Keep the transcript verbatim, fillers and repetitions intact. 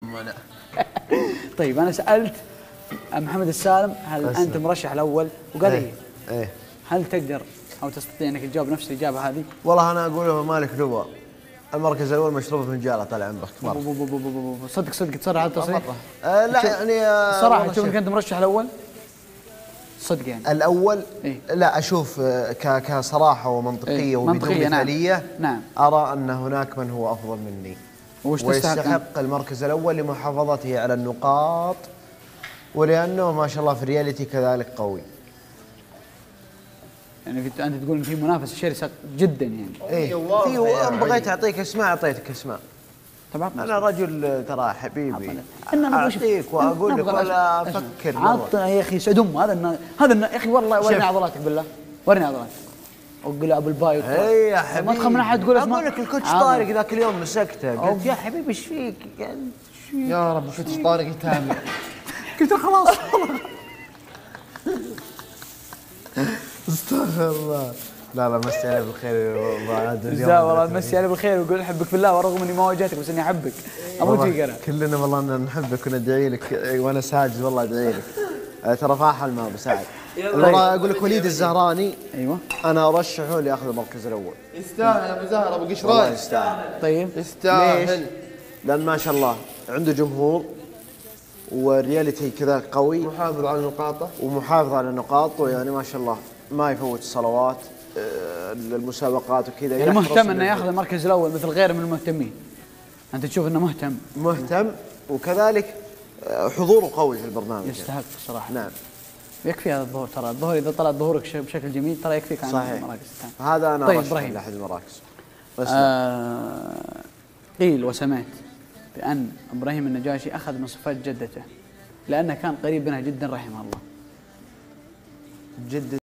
منع. طيب انا سالت محمد السالم هل أسلم. انت مرشح الاول؟ وقال ايه. ايه. هل تقدر او تستطيع انك تجاوب نفس الاجابه هذه؟ والله انا اقول له مالك دواء. المركز الاول مشروب فنجاله طال عمرك مره. صدق صدق تصرح على التصريح؟ آه لا يعني آه صراحه تشوف انك انت مرشح الاول؟ صدق يعني الاول إيه؟ لا اشوف كصراحه ومنطقيه إيه؟ وبدون مثاليه نعم. ارى ان هناك من هو افضل مني ويستحق المركز الاول لمحافظته على النقاط ولانه ما شاء الله في الرياليتي كذلك قوي. يعني كنت انت تقول ان في منافسه شرسه جدا يعني. ايه في بغيت اعطيك اسماء اعطيتك اسماء. طبعا انا رجل ترى حبيبي اعطيك واقول لك ولا افكر. عطنا يا اخي سعد ام هذا هذا يا اخي والله ورني عضلاتك بالله ورني عضلاتك. وقول ابو الباي اي يا حبيبي ما تخاف من احد تقول اسمه. اقول لك الكوتش طارق ذاك اليوم مسكته قلت يا حبيبي ايش فيك؟ يا رب الكوتش طارق يتابع. قلت خلاص استغفر الله. لا لا مسي عليه بالخير لا والله مسي عليه بالخير ويقول احبك في الله ورغم اني ما واجهتك بس اني احبك اموت فيك انا. كلنا والله ان نحبك وندعي لك وانا ساجد والله ادعي لك. ترى فاحل ما بساعد. والله اقول لك وليد الزهراني ايوه انا ارشحه لياخذ المركز الاول. يستاهل ابو زهر ابو قشراي. والله يستاهل. طيب يستاهل. لان ما شاء الله عنده جمهور ورياليتي كذا قوي. محافظ على نقاطه ومحافظ على نقاطه يعني ما شاء الله ما يفوت الصلوات المسابقات وكذا. يعني مهتم انه ياخذ المركز الاول مثل غيره من المهتمين. انت تشوف انه مهتم مهتم وكذلك حضوره قوي في البرنامج. يستحق الصراحه. نعم. يكفي هذا الظهور ترى الظهور اذا طلع ظهورك بشكل جميل ترى يكفيك عن المراكز الثانيه. هذا انا طيب ارشح لاحد المراكز. آه قيل وسمعت بان ابراهيم النجاشي اخذ من صفات جدته لانه كان قريب منها جدا رحمه الله. جد